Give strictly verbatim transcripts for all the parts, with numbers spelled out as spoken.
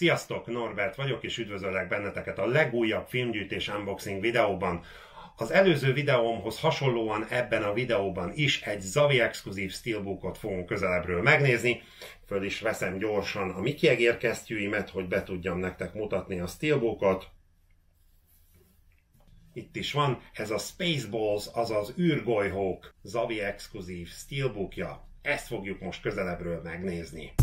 Sziasztok, Norbert vagyok, és üdvözöllek benneteket a legújabb filmgyűjtés unboxing videóban. Az előző videómhoz hasonlóan ebben a videóban is egy Zavvi exkluzív steelbookot fogunk közelebbről megnézni. Föl is veszem gyorsan a Mickey egérkesztyűimet, hogy be tudjam nektek mutatni a steelbookot. Itt is van, ez a Spaceballs, azaz űrgolyhók Zavvi exkluzív steelbookja. Ezt fogjuk most közelebbről megnézni.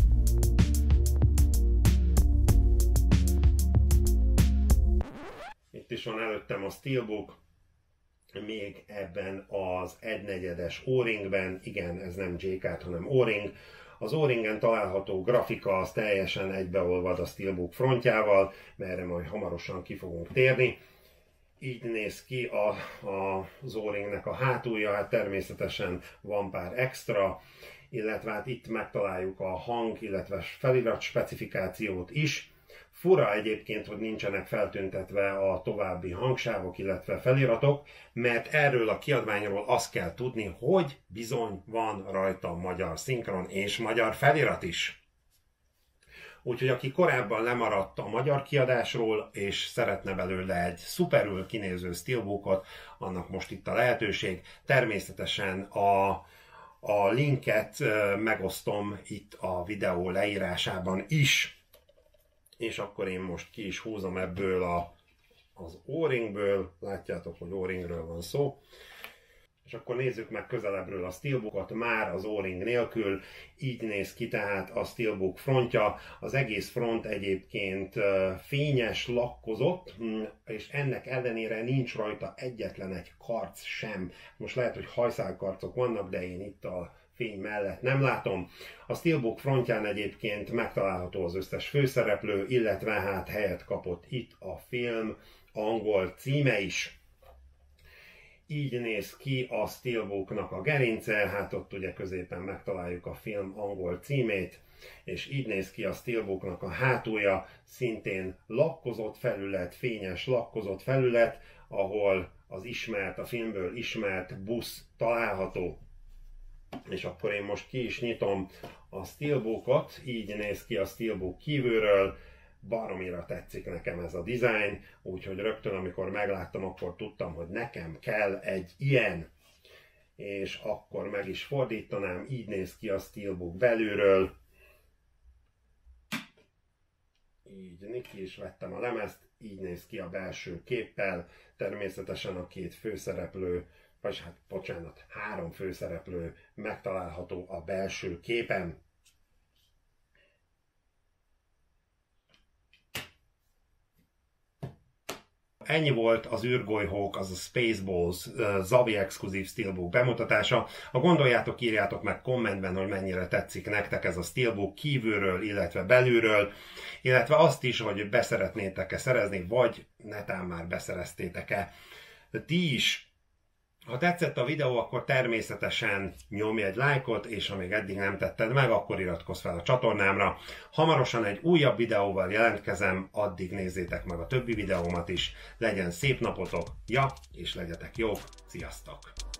Itt is van előttem a steelbook, még ebben az egynegyedes O-ringben, igen, ez nem J-card, hanem O-ring. Az O-ringen található grafika az teljesen egybeolvad a steelbook frontjával, merre majd hamarosan ki fogunk térni. Így néz ki a, a, az O-ringnek a hátulja, hát természetesen van pár extra, illetve hát itt megtaláljuk a hang, illetve felirat specifikációt is. Fura egyébként, hogy nincsenek feltüntetve a további hangsávok, illetve feliratok, mert erről a kiadványról azt kell tudni, hogy bizony van rajta magyar szinkron és magyar felirat is. Úgyhogy aki korábban lemaradt a magyar kiadásról, és szeretne belőle egy szuperül kinéző steelbookot, annak most itt a lehetőség. Természetesen a, a linket megosztom itt a videó leírásában is. És akkor én most ki is húzom ebből a, az O-ringből, látjátok, hogy O-ringről van szó, és akkor nézzük meg közelebbről a steelbookot már az O-ring nélkül. Így néz ki tehát a steelbook frontja, az egész front egyébként fényes, lakkozott, és ennek ellenére nincs rajta egyetlen egy karc sem. Most lehet, hogy hajszálkarcok vannak, de én itt a fény mellett nem látom. A steelbook frontján egyébként megtalálható az összes főszereplő, illetve hát helyet kapott itt a film angol címe is. Így néz ki a steelbooknak a gerince, hát ott ugye középen megtaláljuk a film angol címét, és így néz ki a steelbooknak a hátulja, szintén lakkozott felület, fényes lakkozott felület, ahol az ismert, a filmből ismert busz található. És akkor én most ki is nyitom a steelbookot, így néz ki a steelbook kívülről, baromira tetszik nekem ez a dizájn, úgyhogy rögtön amikor megláttam, akkor tudtam, hogy nekem kell egy ilyen. És akkor meg is fordítanám, így néz ki a steelbook belülről. Így ki is vettem a lemezt, így néz ki a belső képpel, természetesen a két főszereplő, vagy hát bocsánat, három főszereplő megtalálható a belső képen. Ennyi volt az űrgolyhók, az a Spaceballs Zavvi exkluzív steelbook bemutatása. Ha gondoljátok, írjátok meg kommentben, hogy mennyire tetszik nektek ez a steelbook kívülről, illetve belülről, illetve azt is, hogy beszeretnétek-e szerezni, vagy netán már beszereztétek-e ti is. Ha tetszett a videó, akkor természetesen nyomj egy lájkot, és ha még eddig nem tetted meg, akkor iratkozz fel a csatornámra. Hamarosan egy újabb videóval jelentkezem, addig nézzétek meg a többi videómat is. Legyen szép napotok, ja, és legyetek jók, sziasztok!